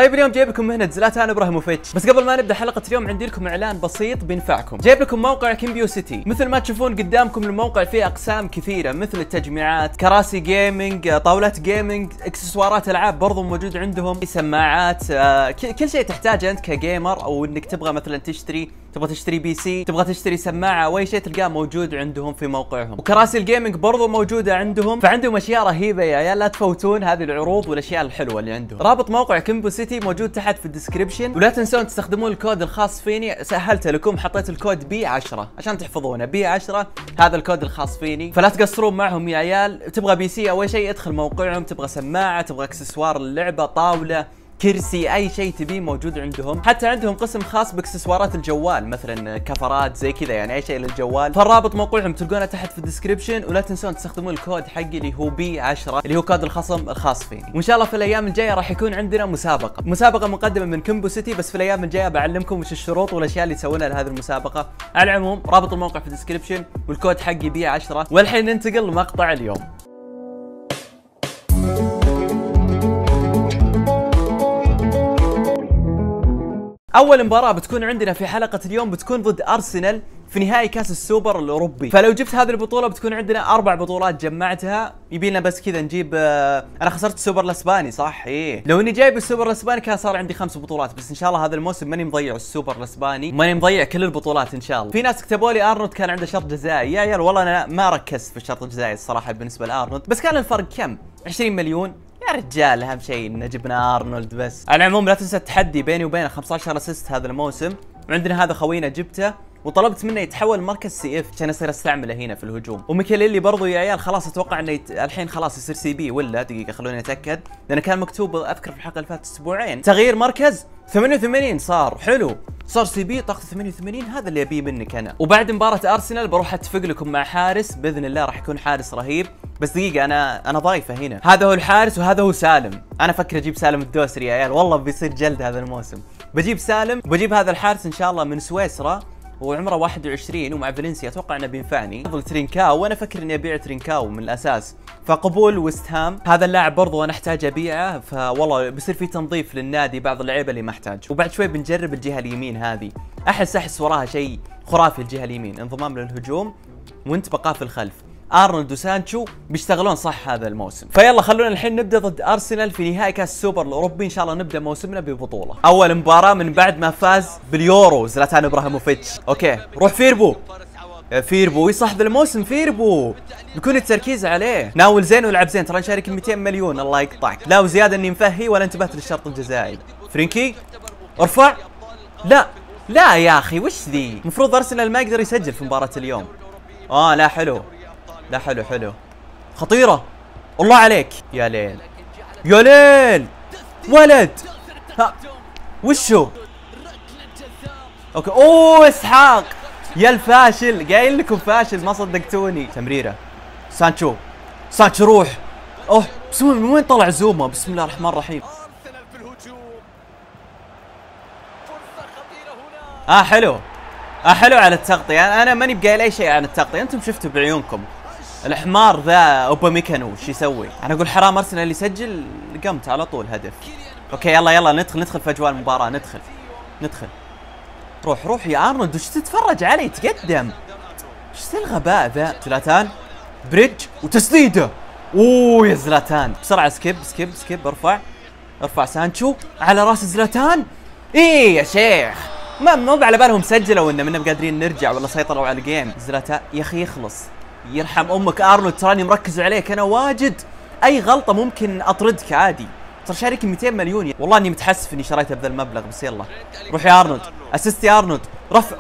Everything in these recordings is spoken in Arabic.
طيب اليوم جايب لكم مهنة زلاتان ابراهيموفيتش، بس قبل ما نبدا حلقة اليوم عندي لكم اعلان بسيط بينفعكم. جايب لكم موقع كيمبيو سيتي. مثل ما تشوفون قدامكم الموقع فيه اقسام كثيرة مثل التجميعات، كراسي جيمنج، طاولات جيمنج، اكسسوارات العاب برضو موجود عندهم، سماعات، كل شيء تحتاجه انت كجيمر او انك تبغى مثلا تبغى تشتري بي سي، تبغى تشتري سماعه او اي شيء تلقاه موجود عندهم في موقعهم. وكراسي الجيمنج برضو موجوده عندهم، فعندهم اشياء رهيبه يا عيال، لا تفوتون هذه العروض والاشياء الحلوه اللي عندهم. رابط موقع كيمبيو سيتي موجود تحت في الديسكربشن، ولا تنسون تستخدمون الكود الخاص فيني، سهلته لكم، حطيت الكود بي 10 عشان تحفظونه، بي 10 هذا الكود الخاص فيني، فلا تقصرون معهم يا عيال. تبغى بي سي او اي شيء ادخل موقعهم، تبغى سماعه، تبغى اكسسوار اللعبه، طاوله، كرسي، اي شيء تبيه موجود عندهم. حتى عندهم قسم خاص باكسسوارات الجوال، مثلا كفرات زي كذا، يعني اي شيء للجوال. فالرابط موقعهم تلقونه تحت في الديسكربشن، ولا تنسون تستخدمون الكود حقي اللي هو بي 10 اللي هو كود الخصم الخاص فيني. وان شاء الله في الايام الجايه راح يكون عندنا مسابقه مقدمه من كيمبيو سيتي، بس في الايام الجايه بعلمكم وش الشروط والاشياء اللي تسوونها لهذه المسابقه. على العموم رابط الموقع في الديسكربشن والكود حقي بي 10. والحين ننتقل لمقطع اليوم. اول مباراة بتكون عندنا في حلقة اليوم بتكون ضد ارسنال في نهائي كاس السوبر الاوروبي. فلو جبت هذه البطولة بتكون عندنا 4 بطولات جمعتها، يبينا بس كذا نجيب انا خسرت السوبر الاسباني صح؟ ايه، لو اني جايب السوبر الاسباني كان صار عندي 5 بطولات، بس ان شاء الله هذا الموسم ماني مضيع السوبر الاسباني، ماني مضيع كل البطولات ان شاء الله. في ناس كتبوا لي ارنولد كان عنده شرط جزائي، يا عيال والله انا ما ركزت في الشرط الجزائي الصراحة بالنسبة لارنولد، بس كان الفرق كم؟ 20 مليون يا رجال، اهم شيء ان جبنا ارنولد بس. على العموم لا تنسى التحدي بيني وبينه 15 اسيست هذا الموسم، وعندنا هذا خوينا جبته وطلبت منه يتحول مركز سي اف عشان اصير استعمله هنا في الهجوم. وميكيليلي برضو يا عيال خلاص اتوقع انه الحين خلاص يصير سي بي، ولا دقيقه خلوني اتاكد، لان كان مكتوب اذكر في الحلقه اللي فاتت اسبوعين تغيير مركز 88 صار حلو، صار سي بي طاقة 88، هذا اللي ابيه منك انا. وبعد مباراة ارسنال بروح اتفق لكم مع حارس باذن الله، راح يكون حارس رهيب. بس دقيقة انا ضايفه هنا، هذا هو الحارس وهذا هو سالم. انا افكر اجيب سالم الدوسري يا عيال، والله بيصير جلد هذا الموسم. بجيب سالم وبجيب هذا الحارس ان شاء الله من سويسرا، وعمره 21 ومع فالنسيا، اتوقع انه بينفعني. افضل ترينكاو، وانا افكر اني ابيع ترينكاو من الاساس، فقبول ويست هام. هذا اللاعب برضو انا احتاج ابيعه، فوالله بيصير في تنظيف للنادي بعض اللعيبه اللي ما احتاج. وبعد شوي بنجرب الجهه اليمين هذه، احس وراها شيء خرافي. الجهه اليمين انضمام للهجوم وانت بقاء في الخلف، ارنولد وسانشو بيشتغلون صح هذا الموسم. فيلا خلونا الحين نبدا ضد ارسنال في نهائي كاس السوبر الاوروبي، ان شاء الله نبدا موسمنا ببطوله. اول مباراه من بعد ما فاز باليورو زلاتان ابراهيموفيتش. اوكي روح فيربو، فيربو يصح ذا الموسم، فيربو بيكون التركيز عليه، ناول زين والعب زين، ترى نشارك 200 مليون الله يقطعك. لا وزياده اني مفهي ولا انتبهت للشرط الجزائي. فرينكي ارفع، لا يا اخي وش ذي؟ المفروض ارسنال ما يقدر يسجل في مباراه اليوم. لا حلو، لا حلو خطيرة، الله عليك يا ليل يا ليل ولد. وشو؟ اوكي اسحاق يا الفاشل، قايل لكم فاشل ما صدقتوني. تمريرة سانشو روح. بسم الله، من وين طلع زوما؟ بسم الله الرحمن الرحيم. حلو على التغطية، انا ماني بقايل اي شيء عن التغطية، انتم شفتوا بعيونكم. الحمار ذا اوباميكانو وش يسوي؟ انا اقول حرام ارسنال اللي يسجل، قمت على طول هدف. اوكي يلا ندخل في اجواء المباراة، ندخل. روح يا ارنولد، وش تتفرج علي؟ تقدم، وش الغباء ذا؟ زلاتان بريدج وتسديده، يا زلاتان بسرعة، سكيب ارفع سانشو على راس زلاتان. ايه يا شيخ، ما على بالهم سجلوا انه منا قادرين نرجع ولا سيطروا على الجيم. زلاتان يا اخي يخلص، يرحم امك ارنولد، تراني مركز عليك انا واجد، اي غلطه ممكن اطردك عادي، ترى شارك 200 مليون. والله اني متحسف اني شريته بذا المبلغ، بس يلا روح يا ارنولد، اسيست يا ارنولد، رفع.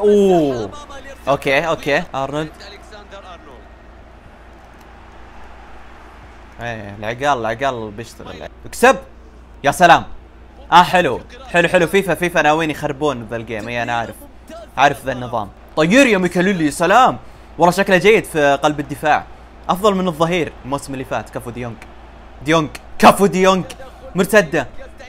اوكي ارنولد، العقال بيشتغل، اكسب يا سلام. حلو فيفا ناويين يخربون ذا الجيم. انا عارف ذا النظام. طير يا ميكاليلي، سلام، والله شكله جيد في قلب الدفاع، افضل من الظهير الموسم اللي فات. كافو ديونج مرتده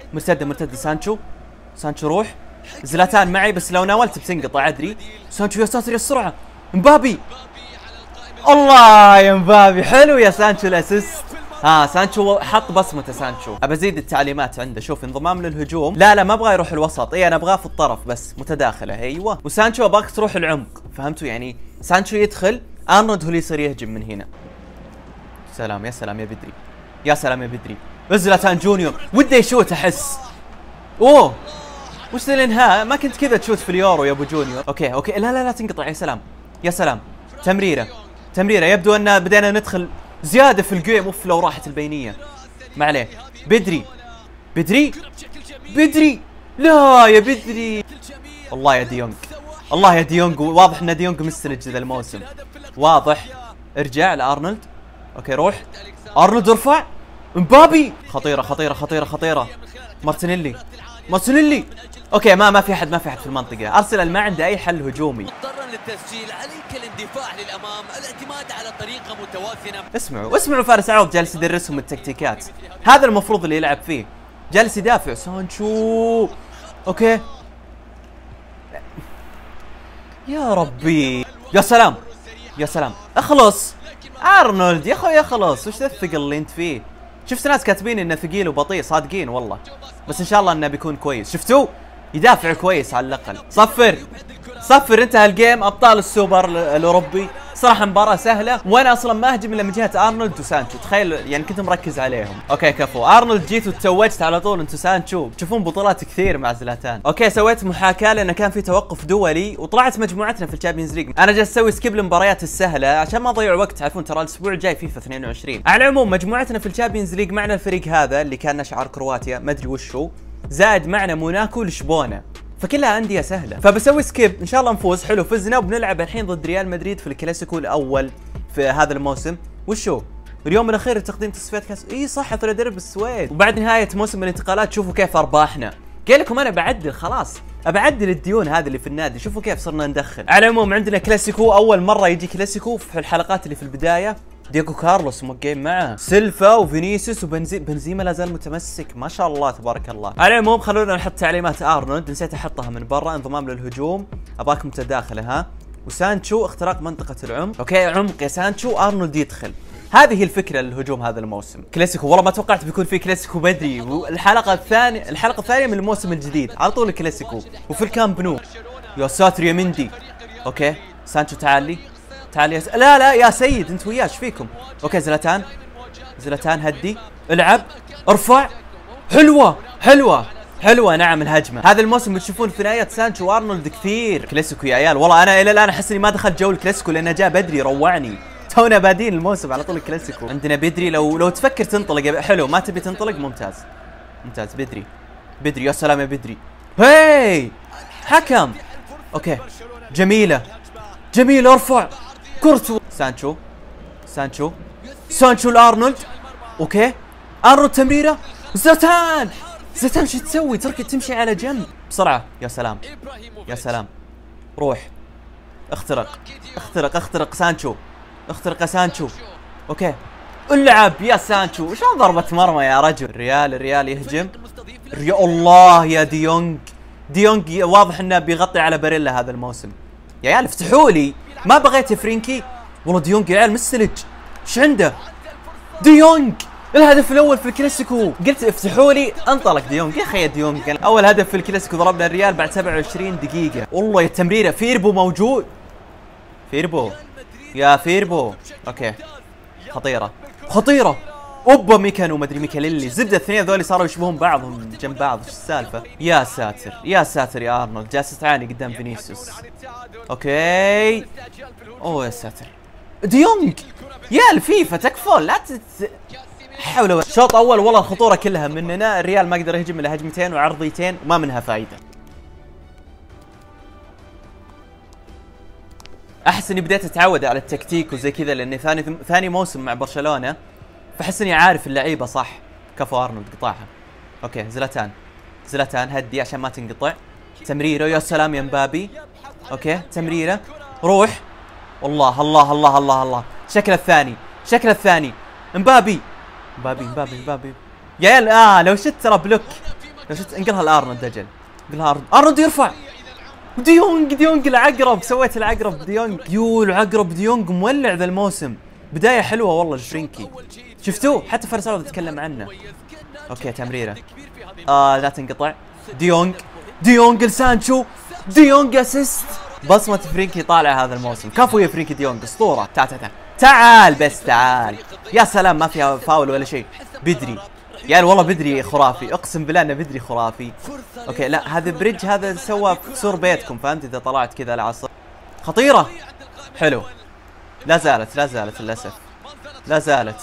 سانشو روح. زلاتان معي، بس لو ناولت بتنقطع ادري. سانشو يا ساتر يا السرعه، مبابي، الله يا مبابي، حلو يا سانشو الاسيست، سانشو حط بصمته. سانشو ابى ازيد التعليمات عنده. شوف انضمام للهجوم. لا ما ابغى يروح الوسط، انا ابغاه في الطرف بس متداخله. ايوه. وسانشو ابغاك تروح العمق، فهمتوا يعني؟ سانشو يدخل، ارنولد هو اللي يصير يهجم من هنا. سلام، يا سلام يا بدري، يا سلام يا بدري. زلاتان جونيور ودي يشوت احس. اوه وش ذا الانهاء؟ ما كنت كذا تشوت في اليورو يا ابو جونيور. اوكي لا تنقطع. يا سلام يا سلام. تمريره يبدو ان بدينا ندخل زياده في الجيم. اوف لو راحت البينيه ما عليه. بدري لا يا بدري. الله يا ديونج، واضح ان ديونج مستلج ذا الموسم، واضح. ارجع لارنولد. اوكي روح ارنولد، ارفع. مبابي خطيره. مارتينيلي. اوكي ما في احد في المنطقه. ارسنال ما عنده اي حل هجومي. مضطرا للتسجيل، عليك الاندفاع للامام، الاعتماد على طريقه متوازنه. اسمعوا فارس عوض جالس يدرسهم التكتيكات. هذا المفروض اللي يلعب فيه. جالس يدافع سانشو. اوكي يا ربي، يا سلام اخلص ارنولد يا اخوي اخلص. وش ذا الثقل اللي انت فيه؟ شفت ناس كاتبين انه ثقيل وبطيء، صادقين والله، بس ان شاء الله انه بيكون كويس. شفتوه يدافع كويس على الاقل. صفر انتهى الجيم. ابطال السوبر الاوروبي. صراحه مباراه سهله، وانا اصلا ما اهجم الا من جهه ارنولد وسانشو. تخيل يعني كنت مركز عليهم. اوكي كفو ارنولد، جيت وتوجت على طول. انتو سانشو تشوفون بطولات كثير مع زلاتان. اوكي سويت محاكاه لانه كان في توقف دولي، وطلعت مجموعتنا في الشامبيونز ليج. انا جالس اسوي سكيب المباريات السهله عشان ما اضيع وقت. تعرفون ترى الاسبوع الجاي فيفا 22. على العموم مجموعتنا في الشامبيونز ليج معنا الفريق هذا اللي كان نشعر كرواتيا، ما ادري وش هو، زائد معنا موناكو لشبونه، فكلها أندية سهلة. فبسوي سكيب، إن شاء الله نفوز. حلو فزنا، وبنلعب الحين ضد ريال مدريد في الكلاسيكو الأول في هذا الموسم. وشو؟ اليوم الأخير تقديم تصفيات كاس. إي صح، ترى درب السويد. وبعد نهاية موسم الانتقالات شوفوا كيف أرباحنا. قال لكم أنا بعدل خلاص، أبعدل الديون هذه اللي في النادي. شوفوا كيف صرنا ندخل. على العموم عندنا كلاسيكو، أول مرة يجي كلاسيكو في الحلقات اللي في البداية. دييغو كارلوس موقعين معه، سيلفا وفينيسيوس بنزيما لا زال متمسك ما شاء الله تبارك الله. على العموم خلونا نحط تعليمات ارنولد، نسيت احطها من برا. انضمام للهجوم، اباك متداخله. ها وسانشو اختراق منطقه العمق. اوكي عمق يا سانشو، ارنولد يدخل. هذه هي الفكره للهجوم هذا الموسم. كلاسيكو والله ما توقعت بيكون في كلاسيكو بدري. والحلقه الثانيه من الموسم الجديد على طول الكلاسيكو وفي الكامب نو. يا ساتر يا مندي. اوكي سانشو تعال لا يا سيد انت وياه ايش فيكم؟ اوكي زلاتان هدي، العب، ارفع. حلوه نعم الهجمه. هذا الموسم بتشوفون ثنائيات سانشو وارنولد كثير. كلاسيكو يا عيال، والله انا الى الان احس اني ما دخلت جو الكلاسيكو لانه جاء بدري روعني. تونا بادين الموسم على طول الكلاسيكو. عندنا بدري، لو تفكر تنطلق. حلو ما تبي تنطلق، ممتاز بدري. يا سلام يا بدري. هي حكم. اوكي جميله ارفع كورتو. سانشو لارنولد. اوكي ارنولد تمريره. زلاتان شو تسوي؟ تركي تمشي على جنب بسرعه. يا سلام روح اخترق سانشو. اخترق سانشو. اوكي العب يا سانشو. شلون ضربة مرمى يا رجل. الريال يهجم. الله يا ديونج واضح انه بيغطي على باريلا هذا الموسم. يا عيال افتحوا لي، ما بغيت فرينكي. والله ديونج يا عيال مستلج. ايش عنده؟ ديونج الهدف الاول في الكلاسيكو. قلت افتحوا لي، انطلق ديونج. يا اخي ديونج اول هدف في الكلاسيكو ضربنا الريال بعد 27 دقيقة. والله التمريرة. فيربو موجود. فيربو. اوكي خطيرة. اوبا ميكانو مدري ميكاليلي. زبده الاثنين ذولي صاروا يشبهون بعضهم جنب بعض. ايش السالفه؟ يا ساتر يا ارنولد جالس تعاني قدام فينيسيوس. اوكي اوه يا ساتر. ديونج يا الفيفا تكفون لا حول ولا. شوط اول والله الخطوره كلها مننا. الريال ما قدر يهجم الا هجمتين وعرضيتين وما منها فايده. احس اني بديت اتعود على التكتيك وزي كذا لاني ثاني موسم مع برشلونه، فحس اني عارف اللعيبه صح. كفو ارنولد قطعها. اوكي زلاتان هدي عشان ما تنقطع. تمريره يا سلام يا مبابي. اوكي تمريره روح. الله شكل الثاني مبابي يا عيال. لو شت ترى بلوك، لو شت انقلها لارنولد. اجل انقلها ارنولد يرفع. ديونج العقرب. سويت العقرب ديونج. العقرب ديونج مولع ذا الموسم. بداية حلوة والله لفرينكي. شفتوه حتى فارس عوض يتكلم عنه. اوكي تمريرة. لا تنقطع. ديونج لسانشو. ديونج اسيست. بصمة فرينكي طالع هذا الموسم. كفو يا فرينكي ديونج اسطورة. تعال بس تعال. يا سلام ما فيها فاول ولا شيء. بدري يعني والله بدري خرافي، اقسم بالله انه بدري خرافي. اوكي لا هذا بريدج، هذا سوى سور بيتكم فهمت اذا طلعت كذا العصر. خطيرة. حلو. لا زالت للاسف. لا زالت.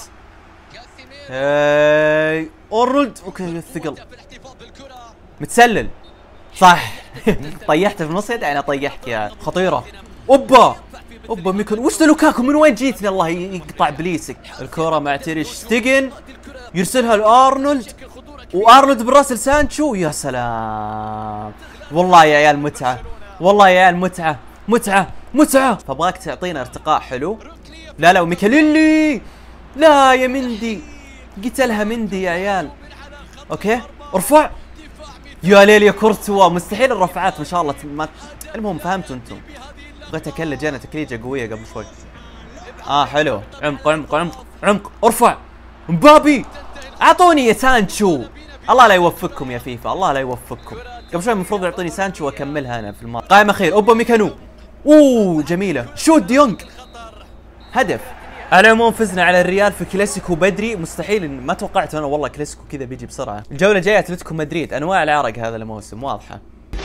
اورنولد. اوكي الثقل. متسلل. صح. طيحته في نص يد انا طيحك يا خطيرة. اوبا ميكون. وش ذا لوكاكو من وين جيتني الله يقطع بليسك. الكرة مع تيريش ستيجن يرسلها لارنولد وارنولد بالراس لسانشو. يا سلام والله يا عيال متعة. والله يا عيال متعة. فابغاك تعطينا ارتقاء حلو. لا وميكاليلي. لا يا مندي قتلها مندي يا عيال. اوكي ارفع. يا ليل يا كورتوا مستحيل الرفعات ما شاء الله المهم فهمتوا انتم. بغيت اكلج انا تكليجه قويه قبل شوي. حلو. عمق ارفع. مبابي اعطوني يا سانشو. الله لا يوفقكم يا فيفا، الله لا يوفقكم. قبل شوي المفروض يعطوني سانشو واكملها انا في الماضي. قائم اخير اوبا ميكانو. جميله. شوت ديونج. هدف. على العموم فزنا على الريال في كلاسيكو بدري. مستحيل ما توقعت انا والله كلاسيكو كذا بيجي بسرعه. الجوله الجايه اتلتيكو مدريد. انواع العرق هذا الموسم واضحه.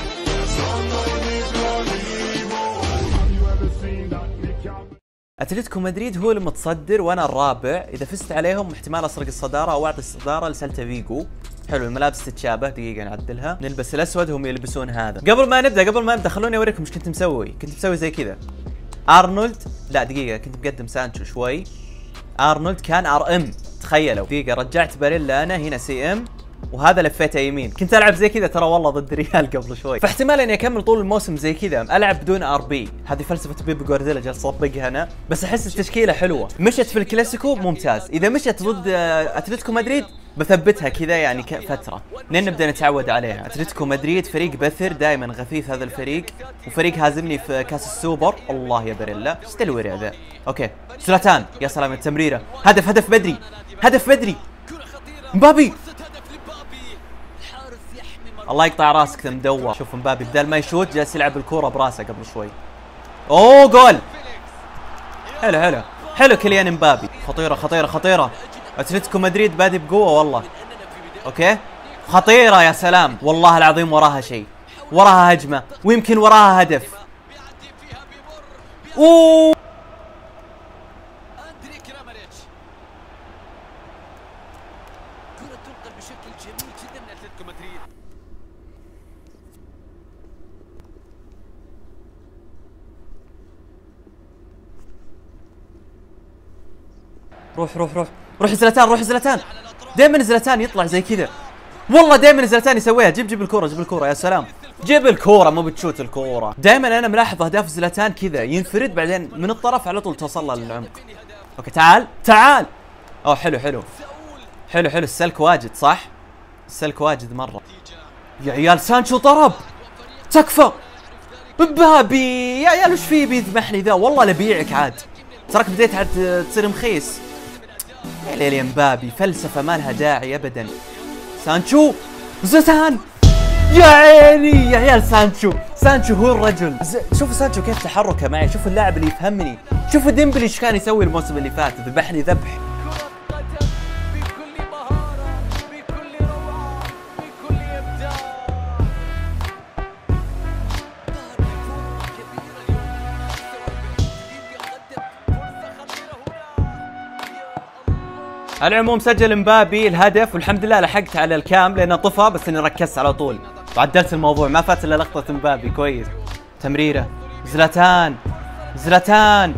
اتلتيكو مدريد هو المتصدر وانا الرابع. اذا فزت عليهم احتمال اسرق الصداره او اعطي الصداره لسلتا فيجو. حلو الملابس تتشابه. دقيقه نعدلها. نلبس الاسود هم يلبسون هذا. قبل ما نبدا خلوني اوريكم ايش كنت مسوي. كنت مسوي زي كذا. ارنولد. لا دقيقه كنت مقدم سانشو شوي. ارنولد كان ار ام. تخيلوا. دقيقه رجعت باريلا انا هنا سي ام وهذا لفيته يمين. كنت العب زي كذا ترى والله ضد الريال قبل شوي. فاحتمال اني اكمل طول الموسم زي كذا العب بدون ار بي. هذه فلسفه بيب جوارديولا جالس اطبقها انا. بس احس التشكيله حلوه. مشت في الكلاسيكو ممتاز. اذا مشت ضد اتلتيكو مدريد بثبتها كذا يعني فتره لين نبدا نتعود عليها. اتلتيكو مدريد فريق بثر دائما غثيث هذا الفريق وفريق هازمني في كاس السوبر. الله يا باريلا ايش الورع ذا. اوكي زلاتان. يا سلام التمريره. هدف بدري. مبابي. الله يقطع راسك ذا مدور. شوف مبابي بدل ما يشوت جالس يلعب الكوره براسه قبل شوي. جول. حلو كيليان مبابي. خطيره. اتلتيكو مدريد بادي بقوه والله. اوكي خطيره. يا سلام والله العظيم وراها شيء. وراها هجمه ويمكن وراها هدف. روح زلاتان. دائما زلاتان يطلع زي كذا. والله دائما زلاتان يسويها. جيب الكوره. يا سلام جيب الكوره مو بتشوت الكوره. دائما انا ملاحظ اهداف زلاتان كذا ينفرد بعدين من الطرف على طول توصل له للعمق. اوكي تعال. حلو السلك واجد صح. السلك واجد مره. يا عيال سانشو ضرب. تكفى. مبابي يا عيال وش فيه بيذبحني ذا. والله لبيعك عاد. تراك بديت عاد تصير مخيس. يا ليل يا مبابي فلسفة ما لها داعي ابدا. سانشو. زلاتان. يا عيني يا عيال سانشو هو الرجل. شوفوا سانشو كيف تحركه معي. شوفوا اللاعب اللي يفهمني. شوفوا ديمبلي ايش كان يسوي الموسم اللي فات. ذبحني ذبح. على العموم سجل مبابي الهدف والحمد لله لحقت على الكام لانه طفى بس اني ركزت على طول وعدلت الموضوع ما فات الا لقطة مبابي كويس. تمريرة. زلاتان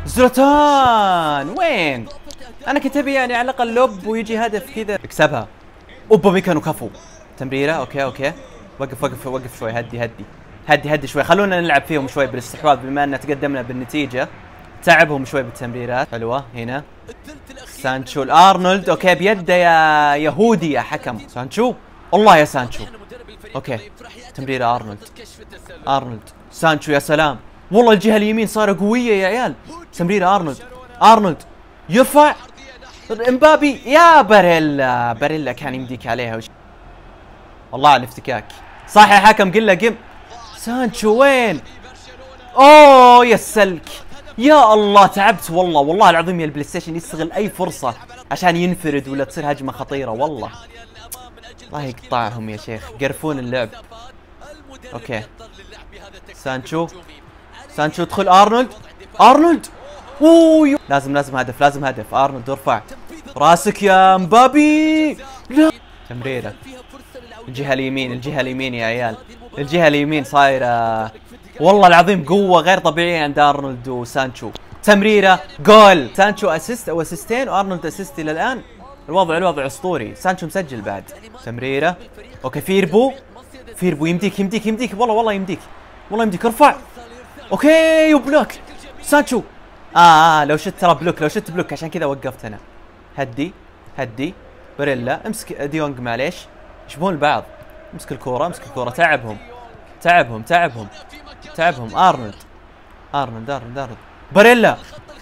وين؟ انا كنت ابي يعني على الاقل لوب ويجي هدف كذا اكسبها. اوبا ميكانو كفو. تمريرة. اوكي وقف شوي. هدي شوي. خلونا نلعب فيهم شوي بالاستحواذ بما ان تقدمنا بالنتيجة. تعبهم شوي بالتمريرات. حلوة هنا. سانشو الارنولد. اوكي بيده يا يهودي يا حكم. سانشو. الله يا سانشو. اوكي تمريرة ارنولد. سانشو. يا سلام والله الجهة اليمين صارت قوية يا عيال. تمريرة ارنولد. يرفع امبابي يا باريلا. باريلا كان يمديك عليها والله على الافتكاك. صح يا حكم قل قم. سانشو وين؟ اوه يا السلك. يا الله تعبت والله. والله العظيم يا البلاي ستيشن يستغل اي فرصة عشان ينفرد ولا تصير هجمة خطيرة. والله الله يقطعهم يا شيخ، قرفون اللعب. اوكي سانشو. سانشو ادخل. ارنولد. ارنولد. اوه لازم هدف. لازم هدف. ارنولد ارفع راسك يا مبابي. لا تمريرة الجهة اليمين. الجهة اليمين يا عيال. الجهة اليمين صايرة والله العظيم قوة غير طبيعية عند ارنولد وسانشو. تمريرة جول. سانشو اسيست او اسيستين وارنولد اسيست الى الان. الوضع اسطوري. سانشو مسجل بعد. تمريرة. اوكي فيربو. فيربو يمديك والله يمديك. والله يمديك. ارفع. اوكي وبلوك. سانشو. لو شت ترى بلوك. لو شت بلوك عشان كذا وقفت انا. هدي باريلا. امسك ديونج معليش. يشبهون البعض. امسك الكورة. تعبهم. ارنولد. باريلا.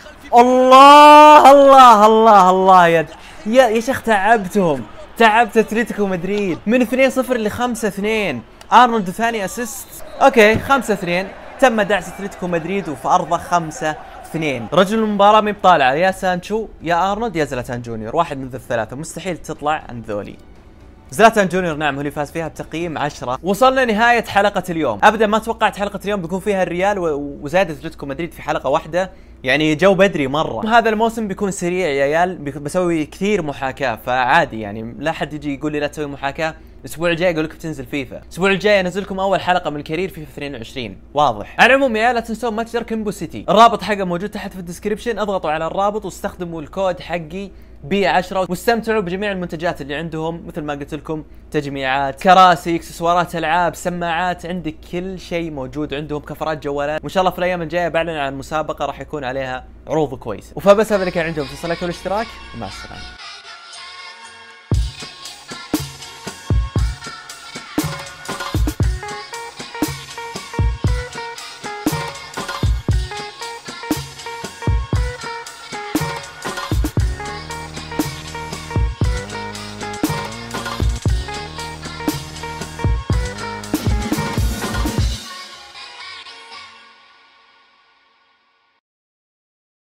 الله يا شيخ تعبتهم. تعبت اتلتيكو مدريد من 2-0 ل 5-2. ارنولد ثاني اسيست. اوكي 5-2. تم دعس اتلتيكو مدريد وفي ارضه 5-2. رجل المباراة ما بطالعة يا سانشو يا ارنولد يا زلاتان جونيور. واحد من الثلاثة مستحيل تطلع عن ذولي. زلاتان جونيور نعم هو اللي فاز فيها بتقييم 10. وصلنا نهاية حلقة اليوم. ابدا ما توقعت حلقة اليوم بيكون فيها الريال وزايد اتلتيكو مدريد في حلقة واحدة. يعني جو بدري مرة. هذا الموسم بيكون سريع يا عيال. بسوي كثير محاكاة فعادي يعني لا حد يجي يقول لي لا تسوي محاكاة. الاسبوع الجاي اقول لك بتنزل فيفا. الاسبوع الجاي انزل لكم اول حلقه من الكارير فيفا 22. واضح. على العموم يا عيال لا تنسون متجر كيمبو سيتي. الرابط حقه موجود تحت في الديسكربشن. اضغطوا على الرابط واستخدموا الكود حقي B10 واستمتعوا بجميع المنتجات اللي عندهم. مثل ما قلت لكم تجميعات، كراسي، اكسسوارات العاب، سماعات، عندك كل شيء موجود عندهم. كفرات جوالات. وان شاء الله في الايام الجايه بعلن عن مسابقه راح يكون عليها عروض كويس. وفبس هذا اللي كان عندهم. تصل لايك والاشتراك ومع السلامه.